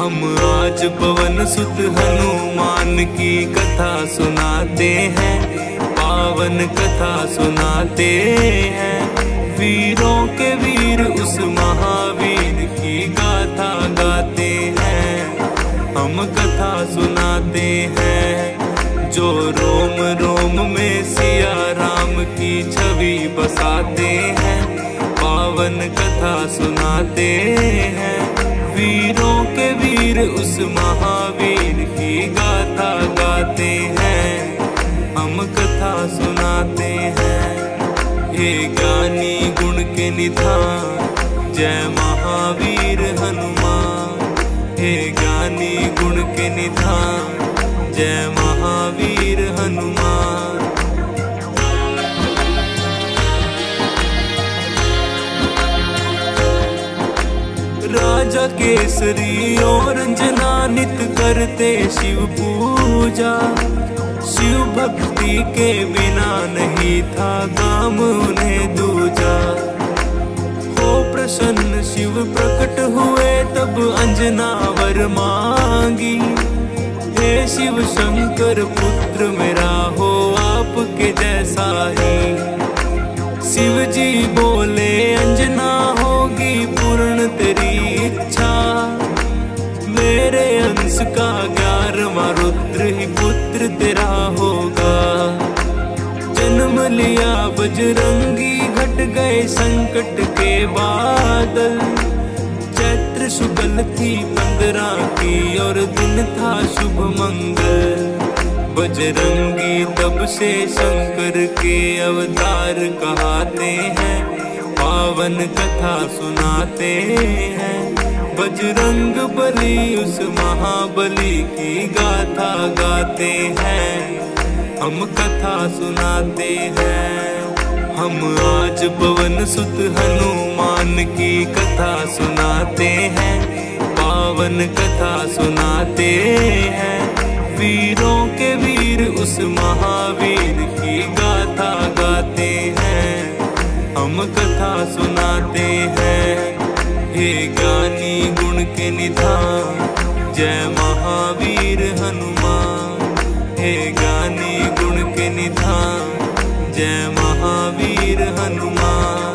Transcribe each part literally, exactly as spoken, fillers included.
हम आज पवन सुत हनुमान की कथा सुनाते हैं, पावन कथा सुनाते हैं। वीरों के वीर उस महावीर की गाथा गाते हैं, हम कथा सुनाते हैं। जो रोम रोम में सिया राम की छवि बसाते हैं, पावन कथा सुनाते हैं। वीरों के वीर उस महावीर की गाथा गाते हैं, हम कथा सुनाते हैं। हे ज्ञानी गुण के निधान, जय महावीर हनुमान। हे ज्ञानी गुण के निधान, जय महावीर हनुमान। राजा केसरी और अंजना नित करते शिव पूजा। शिव भक्ति के बिना नहीं था काम उन्हें दूजा। हो प्रसन्न शिव प्रकट हुए तब अंजना वर मांगी। हे शिव शंकर पुत्र मेरा हो आपके जैसा ही। शिव जी बोले अंजना होगी पूर्ण तेरी इच्छा। मेरे अंश का ग्यारहवां रुद्र ही पुत्र तेरा होगा। जन्म लिया बजरंगी घट गए संकट के बादल। चैत्र शुक्ल थी पंद्रह की और दिन था शुभ मंगल। बजरंगी तब से शंकर के अवतार कहते हैं, पावन कथा सुनाते हैं। बजरंग बली उस महाबली की गाथा गाते हैं, हम कथा सुनाते हैं। हम आज पवन सुत हनुमान की कथा सुनाते हैं, पावन कथा सुनाते हैं। वीरों के वीर उस महावीर की गाथा गाते हैं, हम कथा सुनाते हैं। हे ज्ञानी गुण के निधान, जय महावीर हनुमान। हे ज्ञानी गुण के निधान, जय महावीर हनुमान।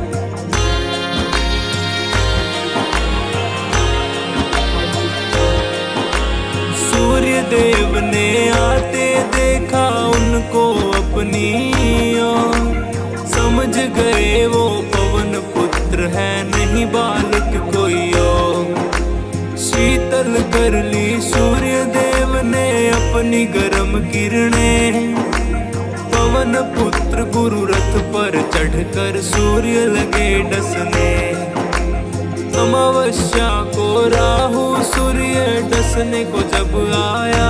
सूर्य देव ने आते देखा उनको अपनी ओर। समझ गए वो पवन पुत्र है नहीं बालक कोई और। शीतल कर ली सूर्य देव ने अपनी गर्म किरणें। पवन पुत्र गुरु रथ पर चढ़कर सूर्य लगे डसने। अमावस्या को राहु सूर्य डसने को जब आया।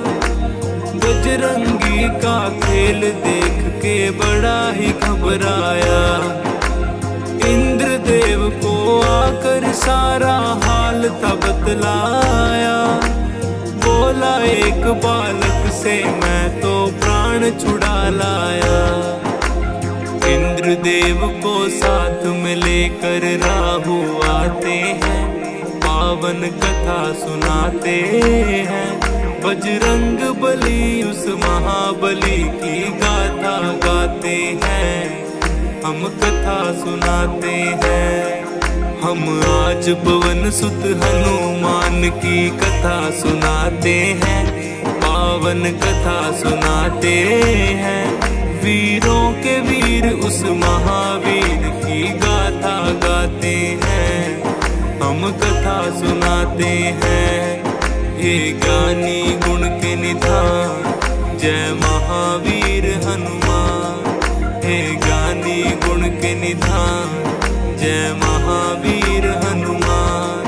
बजरंगी का खेल देख के बड़ा ही घबराया। इंद्र देव को आकर सारा हाल था बतलाया। बोला एक बालक से मैं तो प्राण छुड़ा लाया। इंद्र देव को साथ में लेकर राहु आते हैं, पावन कथा सुनाते हैं। बजरंग बली उस महाबली की गाथा गाते हैं, हम कथा सुनाते हैं। हम आज पवन सुत हनुमान की कथा सुनाते हैं, पावन कथा सुनाते हैं। वीरों के वीर उस महावीर की गाथा गाते हैं, हम कथा सुनाते हैं। हे ज्ञानी गुण के निधान, जय महावीर हनुमान। हे ज्ञानी गुण के निधान, जय महावीर हनुमान।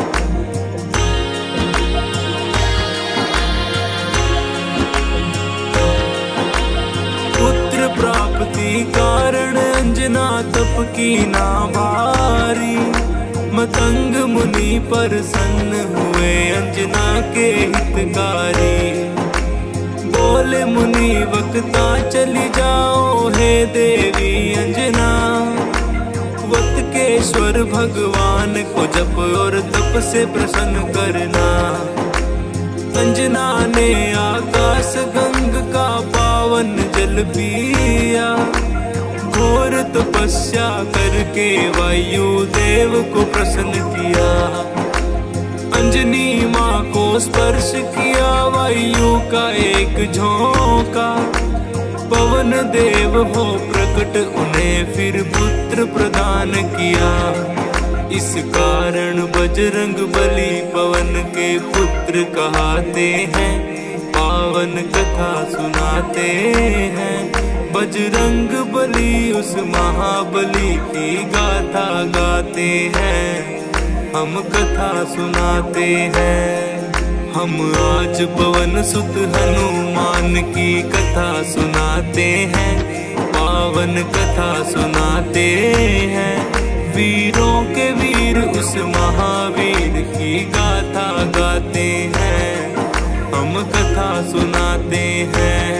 पुत्र प्राप्ति कारण अंजना तप की ना भारी। मतंग मुनि प्रसन्न हुए अंजना के हितकारी। बोले मुनि वक्ता चली जाओ हे देवी अंजना। वत के परमेश्वर भगवान को जप और तप से प्रसन्न करना। अंजना ने आकाश गंग का पावन जल पिया, घोर तपस्या करके वायु देव को प्रसन्न किया। अंजनी माँ को स्पर्श किया वायु का एक झोंका, पवन देव हो प्रकट उन्हें फिर पुत्र प्रदान किया। इस कारण बजरंग बली पवन के पुत्र कहते हैं, पावन कथा सुनाते हैं। बजरंग बली उस महाबली की गाथा गाते हैं, हम कथा सुनाते हैं। हम आज पवन सुत हनुमान की कथा सुनाते हैं, पावन कथा सुनाते हैं। वीरों के वीर उस महावीर की गाथा गाते हैं, हम कथा सुनाते हैं।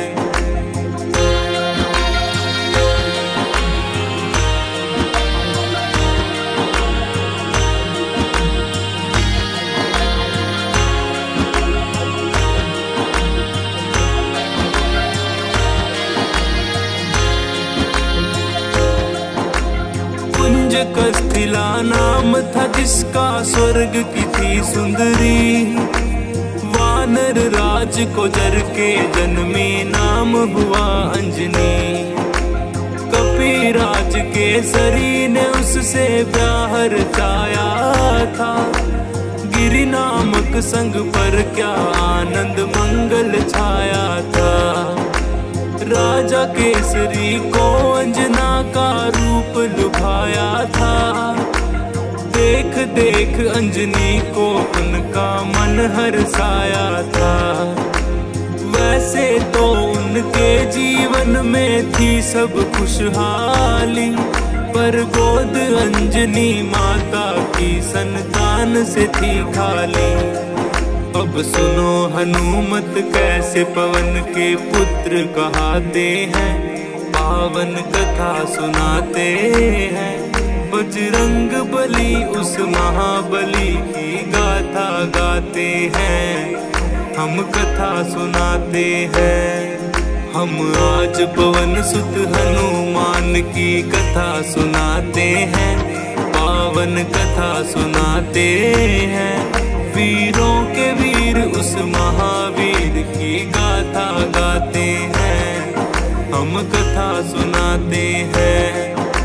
कस्तिला नाम था जिसका, स्वर्ग की थी सुंदरी। वानर राज को जर के जन्मी, नाम हुआ अंजनी। कपिराज केसरी ने उससे ब्याह रचाया था, गिरि नामक संग पर क्या आनंद मंगल छाया था। राजा केसरी को अंजना का रूप लुभाया था, देख देख अंजनी को उनका मन हर्षाया था। वैसे तो उनके जीवन में थी सब खुशहाली, पर गोद अंजनी माता की संतान से थी खाली। अब सुनो हनुमत कैसे पवन के पुत्र कहते हैं, पावन कथा सुनाते हैं। बजरंग बली उस महाबली की गाथा गाते हैं, हम कथा सुनाते हैं। हम आज पवन सुत हनुमान की कथा सुनाते हैं, पावन कथा सुनाते हैं। वीरों के वीर उस महावीर की गाथा गाते हैं, हम कथा सुनाते हैं।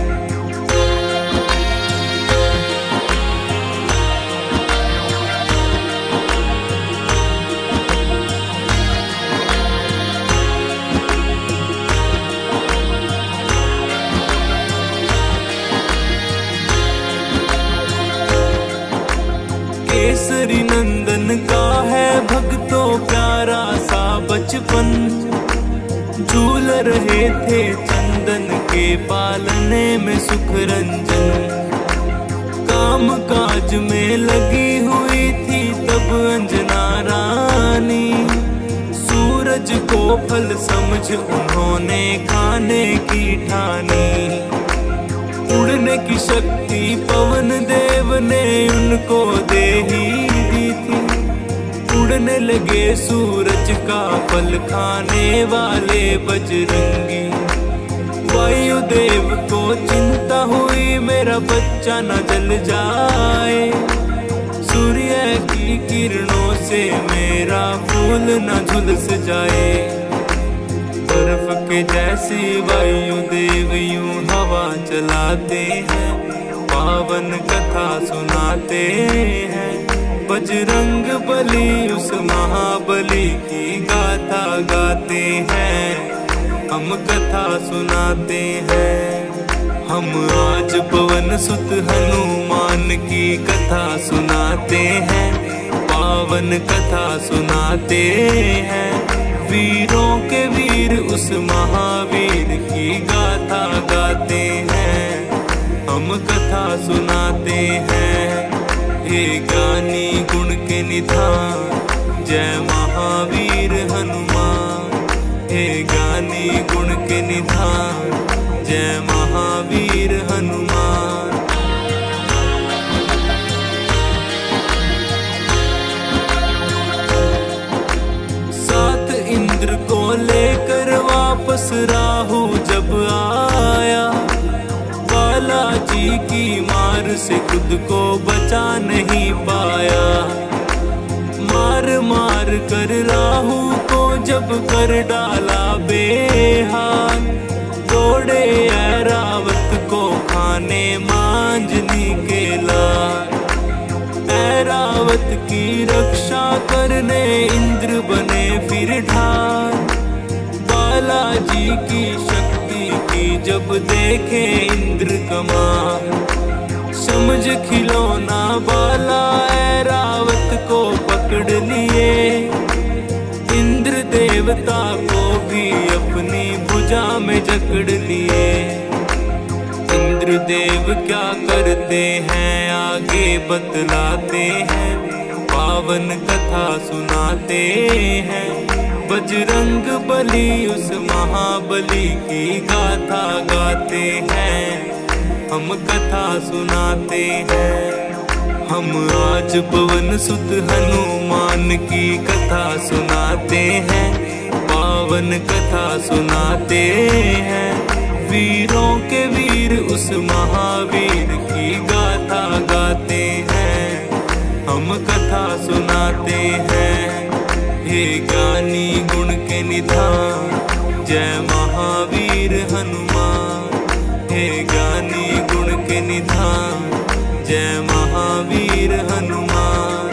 केसरी नंदन का है भक्तों प्यारा सा बचपन, झूल रहे थे चंदन के पालने में सुख रंजन। काम काज में लगी हुई थी तब अंजना रानी, सूरज को फल समझ उन्होंने खाने की ठानी। उड़ने की शक्ति पवन देव ने उनको दे ही दी थी, उड़ने लगे सूरज का फल खाने वाले बजरंगी। वायु देव को चिंता हुई मेरा बच्चा न जल जाए, सूर्य की किरणों से मेरा फूल न झुलस जाए। बर्फ के जैसी वायु देव यूं हवा चलाते हैं, पावन कथा सुनाते हैं। बजरंग बली उस महाबली की गाथा गाते हैं, हम कथा सुनाते हैं। हम आज पवन सुत हनुमान की कथा सुनाते हैं, पावन कथा सुनाते हैं। वीरों के वीर उस महावीर की गाथा गाते हैं, हम कथा सुनाते हैं। हे ज्ञानी गुण के निधान, जय महावीर हनुमान। हे ज्ञानी गुण के निधान, जय महावीर हनुमान। डर से खुद को बचा नहीं पाया। मार मार कर राहु को जब कर डाला बेहाल, तोड़े ऐरावत को खाने मांझनी के लाल। ऐरावत की रक्षा करने इंद्र बने फिर ढाल। बालाजी की शक्ति की जब देखे इंद्र कमाल, समझ खिलौना बाला ऐरावत को पकड़ लिए। इंद्र देवता को भी अपनी भुजा में जकड़ लिए। इंद्र देव क्या करते हैं आगे बतलाते हैं, पावन कथा सुनाते हैं। बजरंग बली उस महाबली की गाथा गाते हैं, हम कथा सुनाते हैं। हम आज पवन सुत हनुमान की कथा सुनाते हैं, पावन कथा सुनाते हैं। वीरों के वीर उस महावीर की गाथा गाते हैं, हम कथा सुनाते हैं। हे ज्ञानी गुण के निधान, जय महावीर हनुमान। हे ज्ञानी गुण के निधान, जय महावीर हनुमान।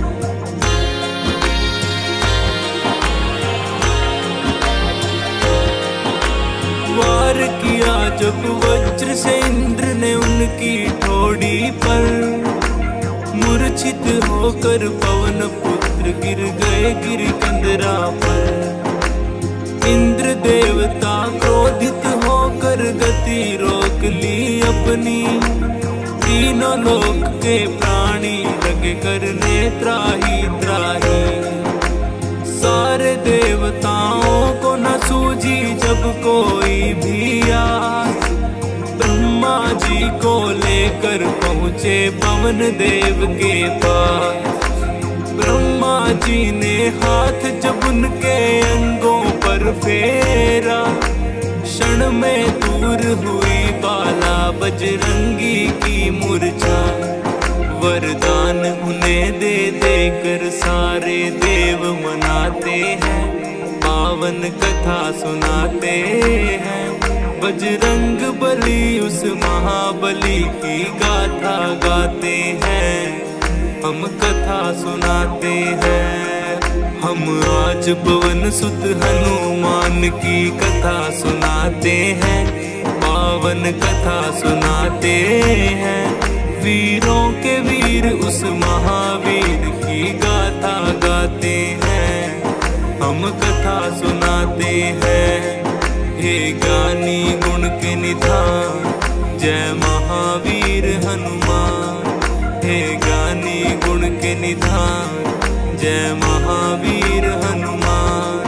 वार किया जब वज्र से इंद्र ने उनकी ठोड़ी पर, मूर्छित होकर पवन पुत्र गिर गए गिरकंदरा पर। इंद्र देवता क्रोधित होकर गति रोक ली अपनी, तीनों लोक के प्राणी लगे करने त्राही त्राही। सारे देवताओं को न सूझी जब कोई भी आस, ब्रह्मा जी को लेकर पहुँचे पवन देव के पास। ब्रह्मा जी ने हाथ जब उनके अंगों पर फेरा, क्षण में दूर हुई बाला बजरंगी की मूर्छा। वरदान उन्हें दे देकर सारे देव मनाते हैं, पावन कथा सुनाते हैं। बजरंग बली उस महाबली की गाथा गाते हैं, हम कथा सुनाते हैं। हम आज पवन सुत हनुमान की कथा सुनाते हैं, पावन कथा सुनाते हैं। वीरों के वीर उस महावीर की गाथा गाते हैं, हम कथा सुनाते हैं। हे ज्ञानी गुण के निधान, जय महावीर हनुमान। हे ज्ञानी गुण के निधान, जय महावीर हनुमान।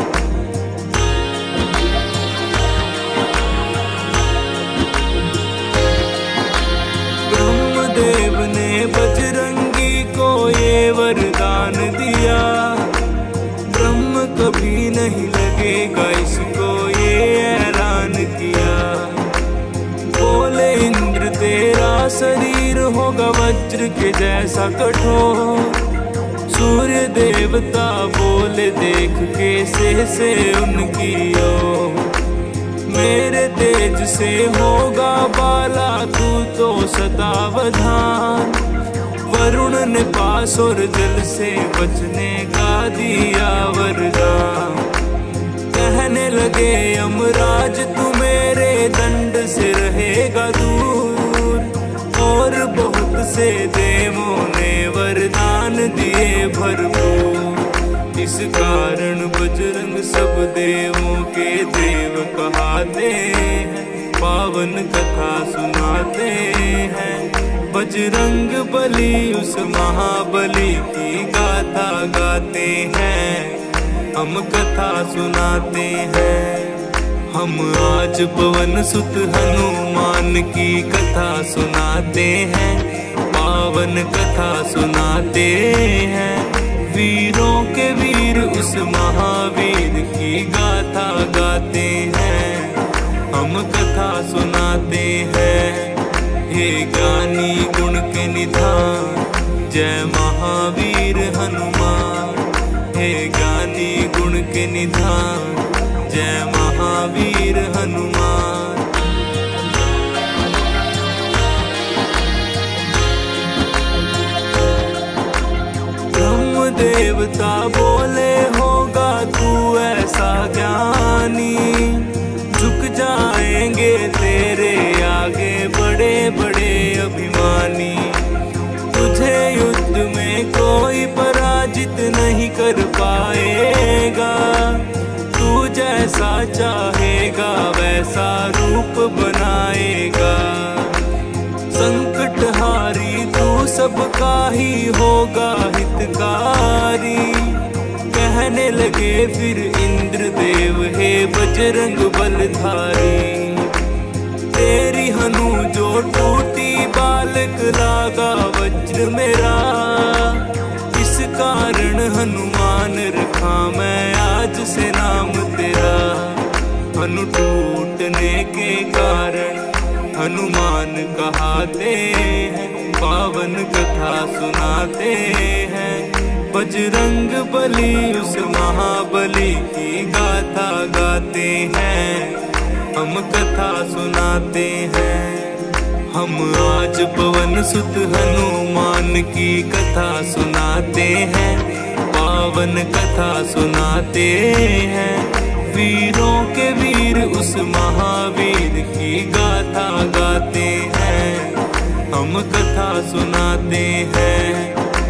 ब्रह्मदेव ने बजरंगी को ये वरदान दिया, ब्रह्म कभी नहीं लगेगा इसको ये ऐलान किया। बोले इंद्र तेरा शरीर होगा वज्र के जैसा कठोर। सूर्य देवता बोले देख कैसे से उनकी ओर। मेरे तेज से होगा बाला तू तो सतावधान। वरुण ने पास और जल से बचने का दिया वरदान। कहने लगे यमराज तू मेरे दंड से रहेगा दूर। और बहुत से देवों ने वरदान दिए भरपूर। इस कारण बजरंग सब देवों के देव कहते हैं, पावन कथा सुनाते हैं। बजरंग बली उस महाबली की गाथा गाते हैं, हम कथा सुनाते हैं। हम आज पवन सुत हनुमान की कथा सुनाते हैं, पावन कथा सुनाते हैं। वीरों के वीर उस महावीर की गाथा गाते हैं, हम कथा सुनाते हैं। हे ज्ञानी गुण के के निधान, जय महावीर हनुमान। हे ज्ञानी गुण के निधान, जय महावीर हनुमान। ब्रह्म देवता बोले होगा तू ऐसा ज्ञानी, झुक जाएंगे तेरे आगे बड़े बड़े अभिमानी। तुझे युद्ध में कोई पराजित नहीं कर पाएगा, तू जैसा चाहेगा वैसा रूप बनाएगा। संकट हारी तू सबका ही होगा हितकारी, कहने लगे फिर इंद्रदेव हे बजरंग बलधारी। तेरी हनु जो टूटी बालक लागा वज्र मेरा, इस कारण हनुमान रखा मैं आज से नाम तेरा। हनु टूटने के कारण हनुमान कहाते हैं, पावन कथा सुनाते हैं। बजरंग बली उस महाबली की गाथा गाते हैं, हम कथा सुनाते हैं। हम आज पवन सुत हनुमान की कथा सुनाते हैं, पावन कथा सुनाते हैं। वीरों के वीर उस महावीर की गाथा गाते हैं, हम कथा सुनाते हैं।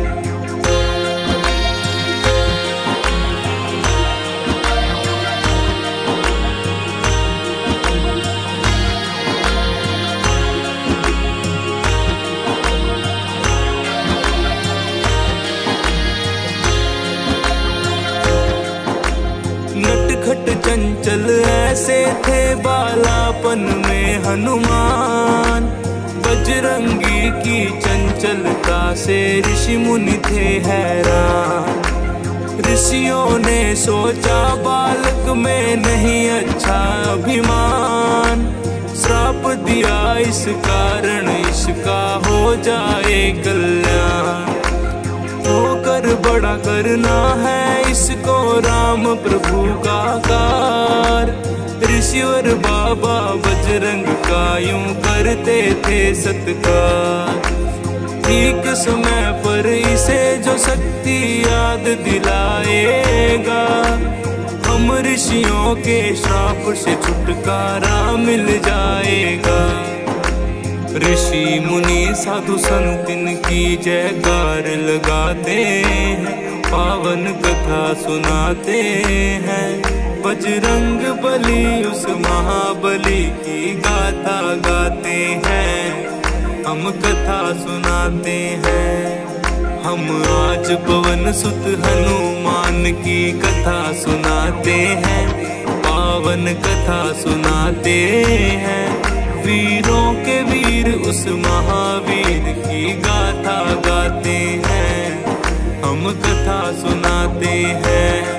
नटखट चंचल ऐसे थे बालापन में हनुमान, बजरंगी की चंचलता से ऋषि मुनि थे हैरान। ऋषियों ने सोचा बालक में नहीं अच्छा अभिमान, श्राप दिया इस कारण इसका हो जाए कल्याण। होकर बड़ा करना है इसको राम प्रभु का कार, ऋषि और बाबा बजरंग का यूं करते थे सत्कार। ठीक समय पर इसे जो शक्ति याद दिलाएगा, हम ऋषियों के श्राप से छुटकारा मिल जाएगा। ऋषि मुनि साधु संत इनकी जयकार लगाते हैं, पावन कथा सुनाते हैं। बजरंग बली उस महाबली की गाथा गाते हैं, हम कथा सुनाते हैं। हम आज पवन सुत हनुमान की कथा सुनाते हैं, पावन कथा सुनाते हैं। वीरों के वीर उस महावीर की गाथा गाते हैं, हम कथा सुनाते हैं।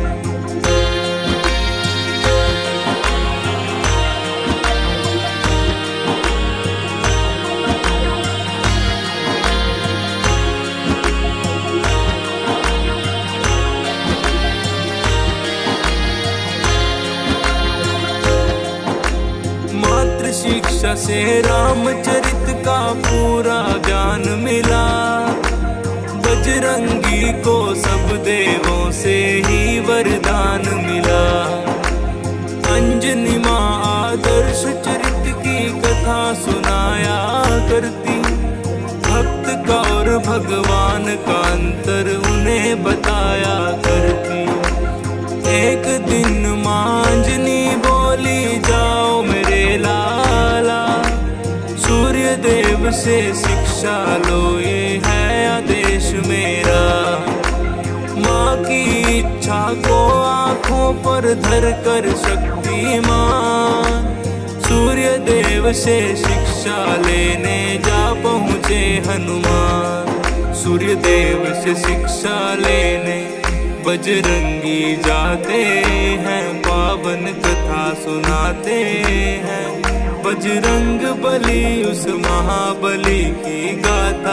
शिक्षा से रामचरित का पूरा ज्ञान मिला, बजरंगी को सब देवों से ही वरदान मिला। अंजनी माँ आदर्श चरित की कथा सुनाया करती, भक्त का और भगवान का अंतर उन्हें बताया करती। एक दिन माँ अंजनी बोली जाओ मेरे लाला, सूर्य देव से शिक्षा लो ये है आदेश मेरा। माँ की इच्छा को आँखों पर धर कर शक्तिमान, सूर्य देव से शिक्षा लेने जा पहुँचे हनुमान। सूर्य देव से शिक्षा लेने बजरंगी जाते हैं, पावन कथा सुनाते हैं। बजरंग बली उस महाबली की गाथा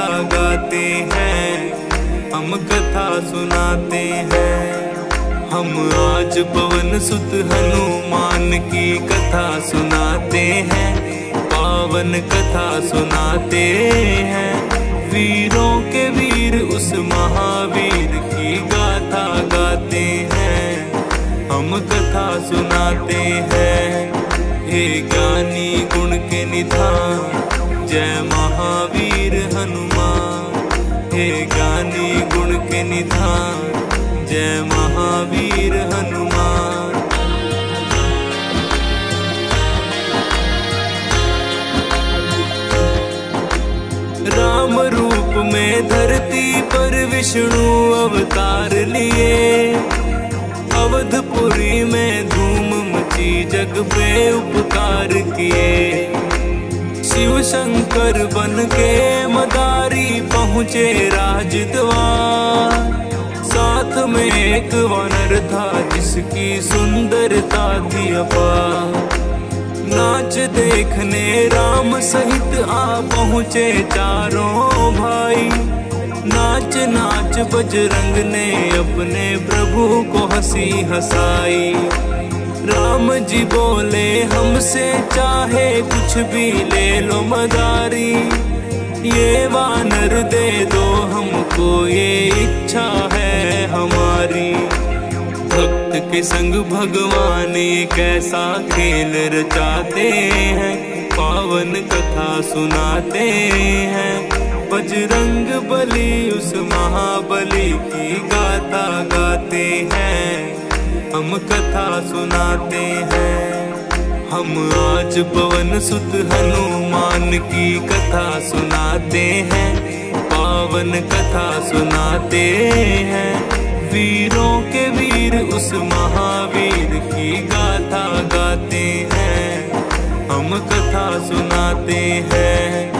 कथा सुनाते हैं। हम आज पवन सुत हनुमान की कथा सुनाते हैं, पावन कथा सुनाते हैं। वीरों के वीर उस महावीर की गाथा गाते हैं, हम कथा सुनाते हैं। हे ज्ञानी गुण के निधान जय महावीर हनुमान, हे ज्ञानी गुण के निधान जय महावीर हनुमान। राम रूप में धरती पर विष्णु अवतार लिए, अवधपुरी में धूम मची जग पे उपकार किए। शिव शंकर बन के मदारी पहुँचे राजद्वार, साथ में एक वानर था जिसकी सुंदरता थी अपार। नाच देखने राम सहित आ पहुँचे चारों भाई, नाच नाच बजरंग ने अपने प्रभु को हंसी हंसाई। राम जी बोले हमसे चाहे कुछ भी ले लो मदारी, ये वानर दे दो हमको ये इच्छा है हमारी। भक्त के संग भगवान ये कैसा खेल रचाते हैं, पावन कथा सुनाते हैं। बजरंग बली उस महाबली की गाथा गाते हैं, हम कथा सुनाते हैं। हम आज पवन सुत हनुमान की कथा सुनाते हैं, पावन कथा सुनाते हैं। वीरों के वीर उस महावीर की गाथा गाते हैं, हम कथा सुनाते हैं।